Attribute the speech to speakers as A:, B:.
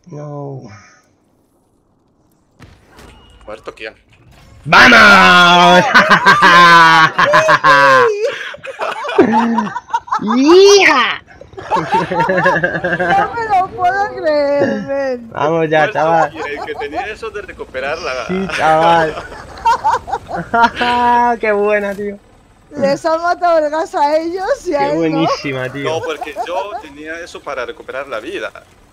A: No.
B: ¿Muerto quién?
A: ¡Vamos! ¡Hija!
C: No me lo puedo creer, men.
A: Vamos ya,
B: ¿Muerto
A: chaval.
B: quién? El que tenía eso de recuperar la...
A: Sí, chaval. ¡Qué buena, tío!
C: Les han matado el gas a ellos y a
A: ¡Qué
C: él no.
A: buenísima, tío!
B: No, porque yo tenía eso para recuperar la vida.